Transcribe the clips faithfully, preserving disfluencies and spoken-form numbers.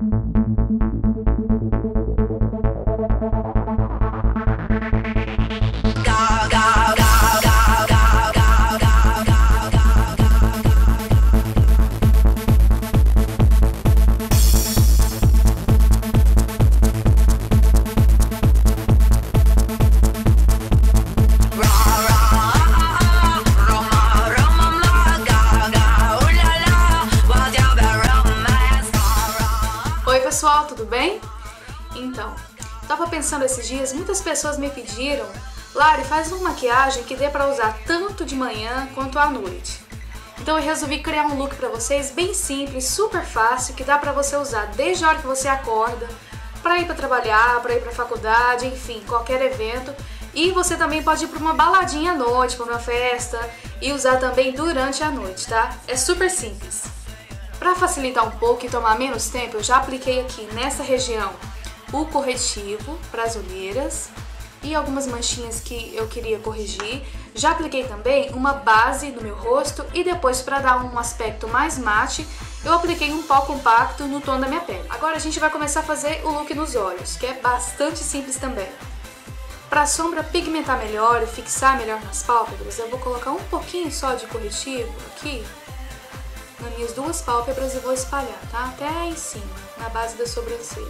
Pessoal, tudo bem? Então, tava pensando esses dias, muitas pessoas me pediram: Lari, faz uma maquiagem que dê pra usar tanto de manhã quanto à noite. Então eu resolvi criar um look pra vocês bem simples, super fácil, que dá pra você usar desde a hora que você acorda, pra ir pra trabalhar, pra ir pra faculdade, enfim, qualquer evento. E você também pode ir pra uma baladinha à noite, pra uma festa, e usar também durante a noite, tá? É super simples. Para facilitar um pouco e tomar menos tempo, eu já apliquei aqui nessa região o corretivo para as olheiras e algumas manchinhas que eu queria corrigir. Já apliquei também uma base no meu rosto e depois, para dar um aspecto mais mate, eu apliquei um pó compacto no tom da minha pele. Agora a gente vai começar a fazer o look nos olhos, que é bastante simples também. Para a sombra pigmentar melhor e fixar melhor nas pálpebras, eu vou colocar um pouquinho só de corretivo aqui nas minhas duas pálpebras e vou espalhar, tá? Até aí em cima, na base da sobrancelha.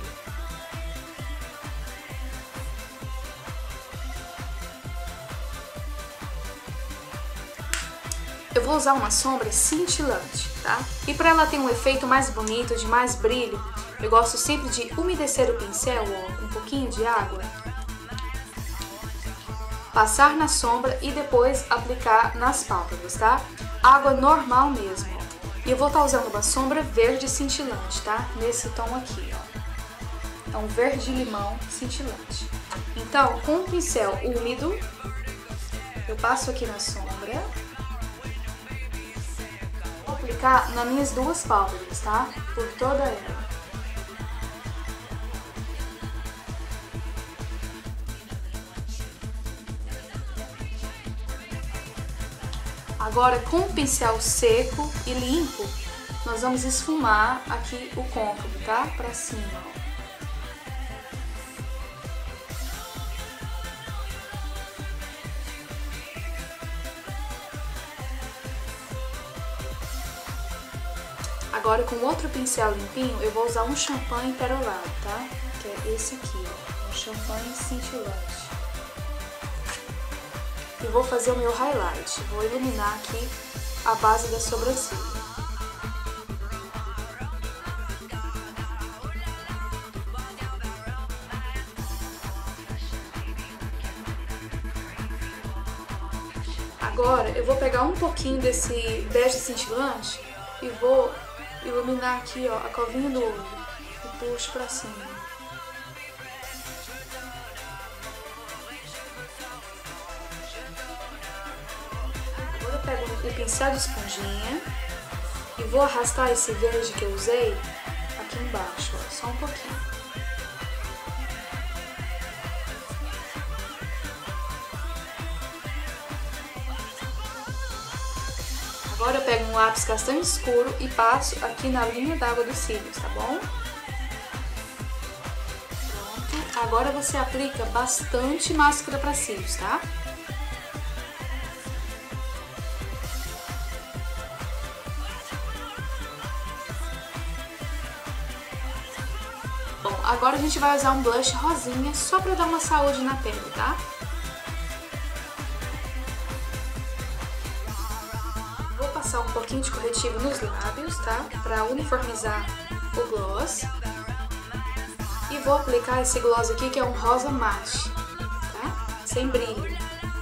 Eu vou usar uma sombra cintilante, tá? E para ela ter um efeito mais bonito, de mais brilho, eu gosto sempre de umedecer o pincel, ó, com um pouquinho de água, passar na sombra e depois aplicar nas pálpebras, tá? Água normal mesmo. E eu vou estar usando uma sombra verde cintilante, tá? Nesse tom aqui, ó. É um verde limão cintilante. Então, com o pincel úmido, eu passo aqui na sombra. Vou aplicar nas minhas duas pálpebras, tá? Por toda ela. Agora, com o pincel seco e limpo, nós vamos esfumar aqui o côncavo, tá? Pra cima, ó. Agora, com outro pincel limpinho, eu vou usar um champanhe perolado, tá? Que é esse aqui, ó. Um champanhe cintilante. E vou fazer o meu highlight, vou iluminar aqui a base da sobrancelha. Agora eu vou pegar um pouquinho desse bege cintilante e vou iluminar aqui, ó, a covinha do olho e puxo pra cima. Pego o pincel de esponjinha e vou arrastar esse verde que eu usei aqui embaixo, ó, só um pouquinho. Agora eu pego um lápis castanho escuro e passo aqui na linha d'água dos cílios, tá bom? Pronto. Agora você aplica bastante máscara para cílios, tá? Bom, agora a gente vai usar um blush rosinha só pra dar uma saúde na pele, tá? Vou passar um pouquinho de corretivo nos lábios, tá? Pra uniformizar o gloss. E vou aplicar esse gloss aqui que é um rosa mate, tá? Sem brilho.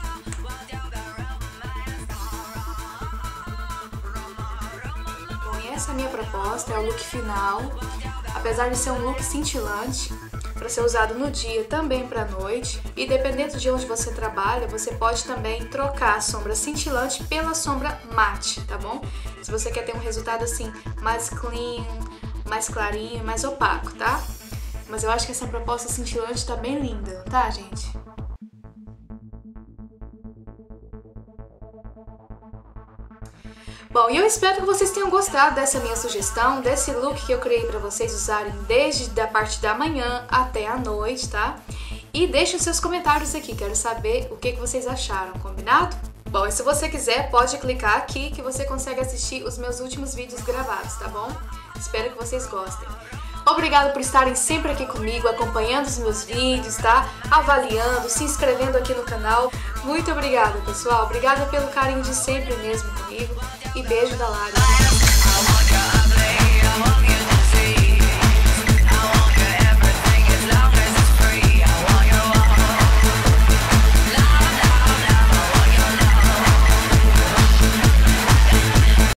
Bom, e essa é a minha proposta, é o look final. Apesar de ser um look cintilante, para ser usado no dia, também para a noite, e dependendo de onde você trabalha, você pode também trocar a sombra cintilante pela sombra mate, tá bom? Se você quer ter um resultado assim, mais clean, mais clarinho, mais opaco, tá? Mas eu acho que essa proposta cintilante tá bem linda, tá, gente? Bom, e eu espero que vocês tenham gostado dessa minha sugestão, desse look que eu criei para vocês usarem desde a parte da manhã até a noite, tá? E deixem seus comentários aqui, quero saber o que que vocês acharam, combinado? Bom, e se você quiser, pode clicar aqui que você consegue assistir os meus últimos vídeos gravados, tá bom? Espero que vocês gostem. Obrigada por estarem sempre aqui comigo, acompanhando os meus vídeos, tá? Avaliando, se inscrevendo aqui no canal. Muito obrigada, pessoal. Obrigada pelo carinho de sempre mesmo comigo. E beijo da Lari.